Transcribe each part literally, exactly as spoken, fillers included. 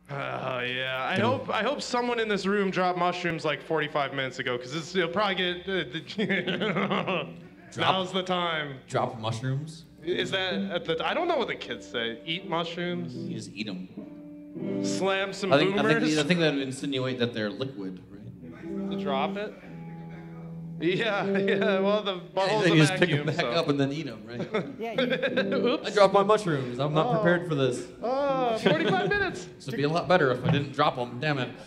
Oh yeah, I hope I hope someone in this room dropped mushrooms like forty-five minutes ago, because it'll probably get. Uh, the Now's the time. Drop mushrooms. Is that at the? I don't know what the kids say. Eat mushrooms. You just eat them. Slam some I think, boomers. I think, I think that would insinuate that they're liquid, right? To drop it. Yeah, yeah. Well, the bottle's yeah, a you just vacuum, pick them back so. up and then eat them, right? Yeah. You... Oops. I dropped my mushrooms. I'm not Oh. prepared for this. Oh, forty-five minutes. This would be a lot better if I didn't drop them. Damn it.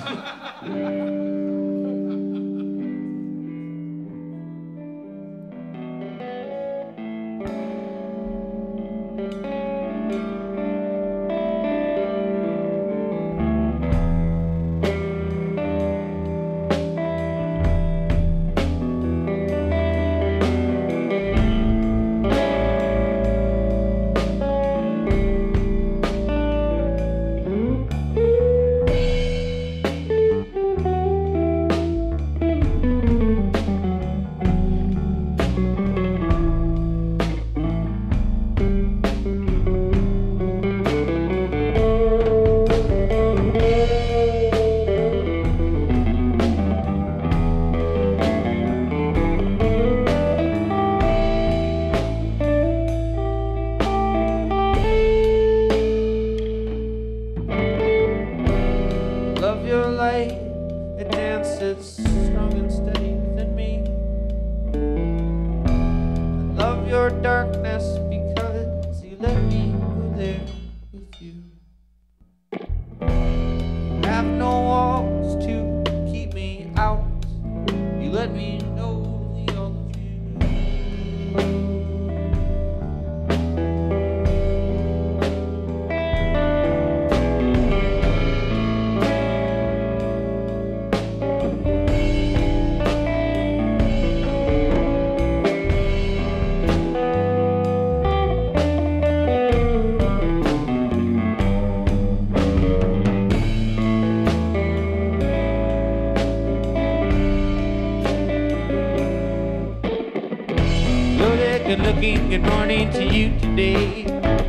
Good morning to you today.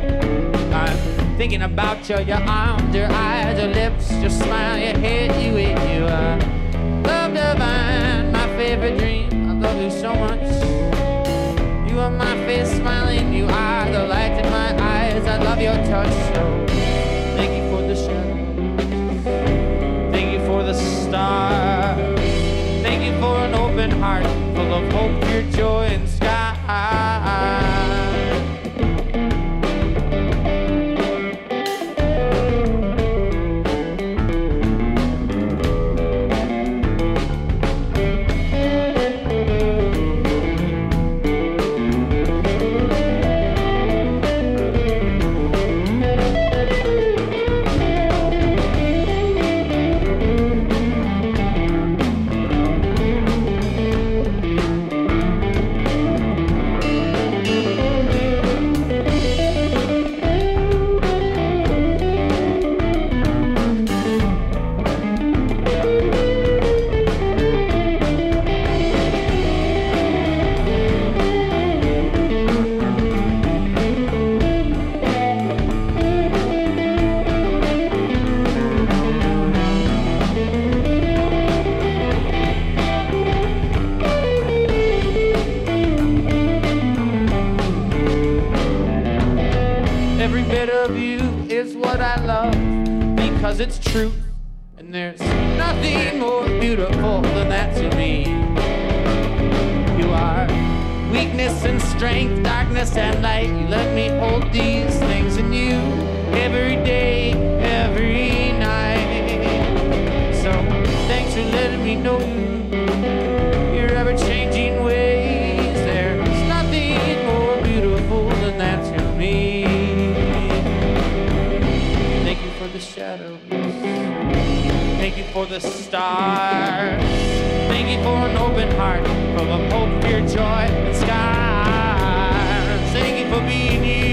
I'm thinking about you, your arms, your eyes, your lips, your smile, your head, you and you. I love divine, my favorite dream. I love you so much. You are my face smiling, you are the light in my eyes. I love your touch. So thank you for the shadow. Thank you for the star. Thank you for an open heart full of hope, pure joy, and sky. It's true, and there's nothing more beautiful than that to me. You are weakness and strength, darkness and light. You let me hold these things in you every day, every night. So thanks for letting me know your ever-changing ways. There's nothing more beautiful than that to me. Thank you for the shadows. Thank you for the stars. Thank you for an open heart full of hope, fear, joy, and skies. Thank you for being you.